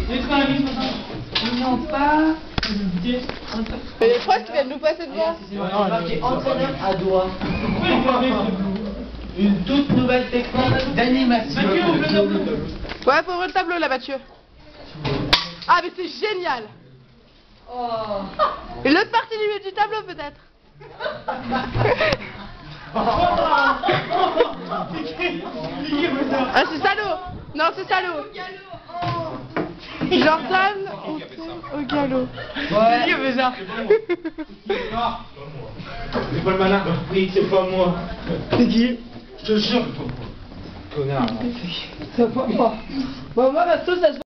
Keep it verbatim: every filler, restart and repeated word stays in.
Non, pas. Et les proches qui viennent nous passer devant. C'est marqué entraîneur à doigt. Une toute nouvelle technique d'animation. Ouais, faut ouvrir le tableau là, Mathieu. Ah, mais c'est génial. Oh. Et l'autre partie du, du tableau peut-être. Ah, c'est salaud. Non, c'est salaud. Jordan au, au galop. Ouais. Qui a fait ça? C'est pas le malin. Oui, c'est pas moi. C'est qui? Je te jure. Connard. C'est pas moi. Bon, moi, ma sauce, ça se